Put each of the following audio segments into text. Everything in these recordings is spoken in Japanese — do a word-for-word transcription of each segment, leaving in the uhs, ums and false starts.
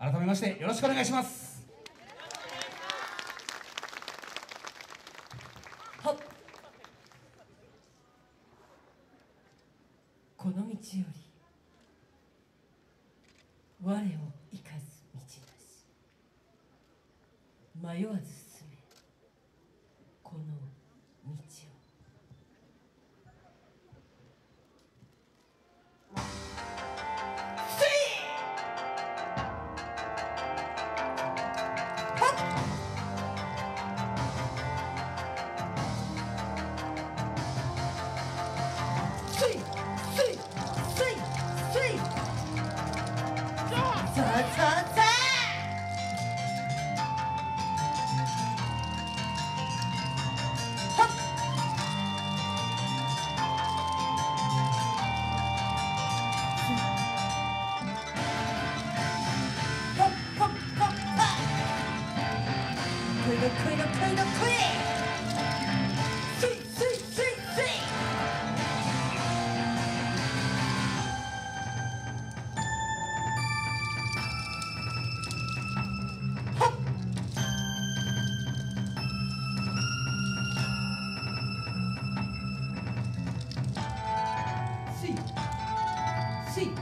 改めましてよろしくお願いします。 はっ、この道より我を生かす道なし、迷わず進めこの道を。Quick, quick, quick, quick! Sweet, sweet, sweet, sweet! Hop! Sweet, sweet.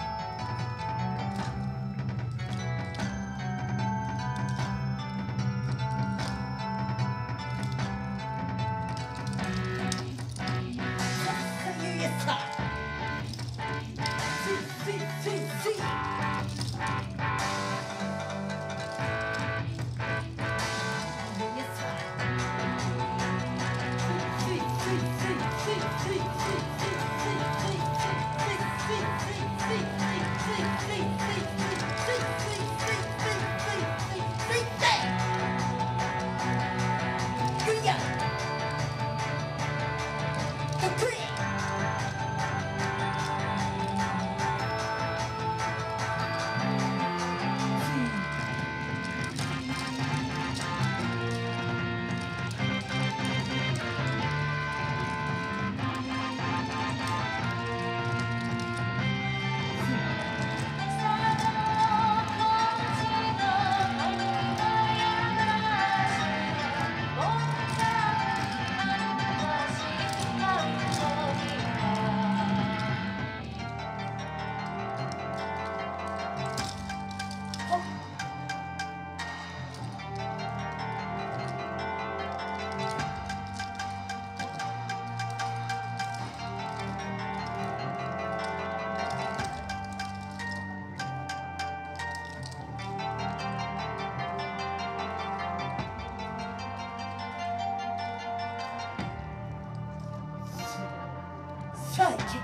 Psychic.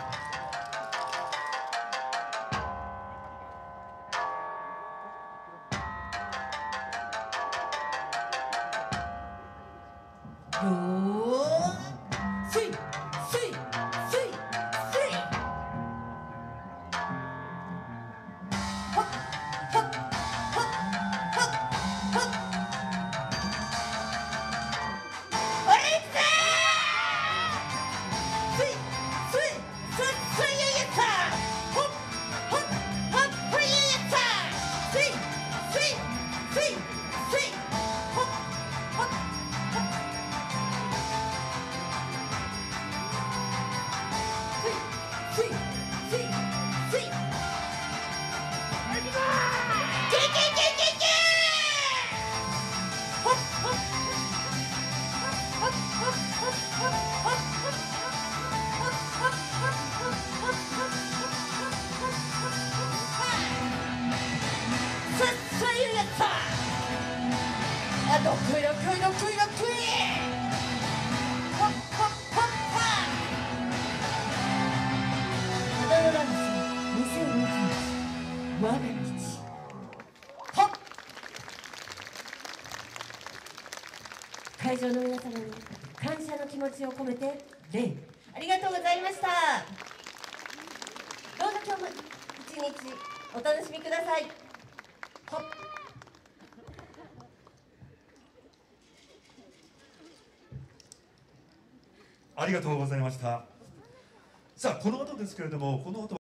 Oh, see, see, see, see. Hop, hop, hop, hop, hop. What is that? See. Look, look, look, look, look, look. Hop, hop, hop, hop. 花のランチにせんにじゅういち我が道。はっ。会場の皆様に感謝の気持ちを込めて礼。ありがとうございました。どうぞ今日も一日お楽しみください。はっ。 ありがとうございました。さあこの後ですけれども、この後